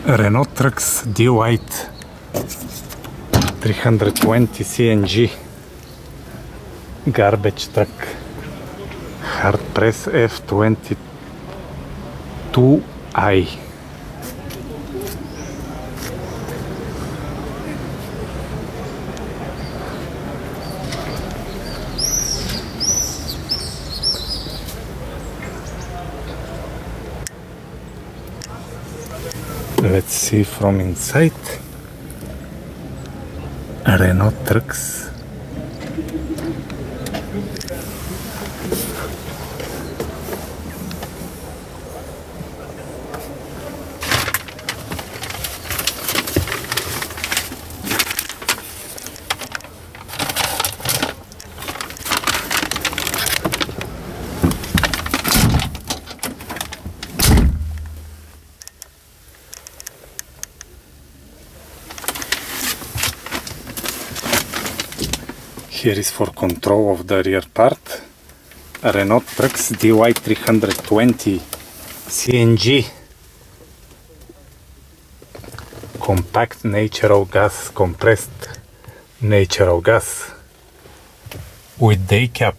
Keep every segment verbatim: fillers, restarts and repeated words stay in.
Renault Trucks D Wide three twenty C N G garbage truck, hard press F twenty-two I. Let's see from inside. Renault Trucks. Here is for control of the rear part. Renault Trucks D Wide three twenty C N G compact natural gas, compressed natural gas with day cap.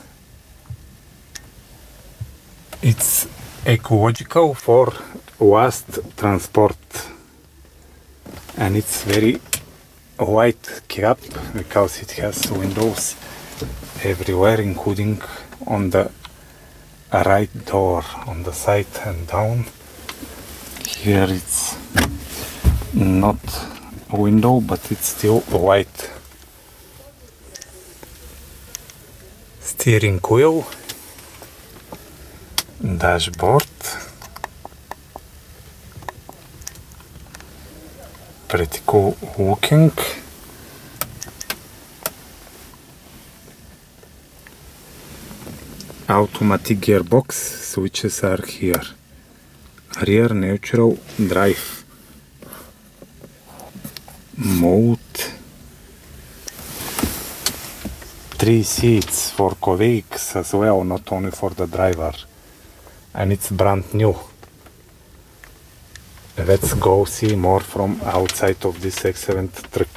It's ecological for waste transport, and it's very white cap because it has windows everywhere, including on the right door, on the side and down. Here it's not a window, but it's still white. Steering wheel, dashboard, pretty cool looking. Automatic gearbox, switches are here. Rear neutral drive mode. Three seats for colleagues as well, not only for the driver, and it's brand new. Let's go see more from outside of this excellent truck.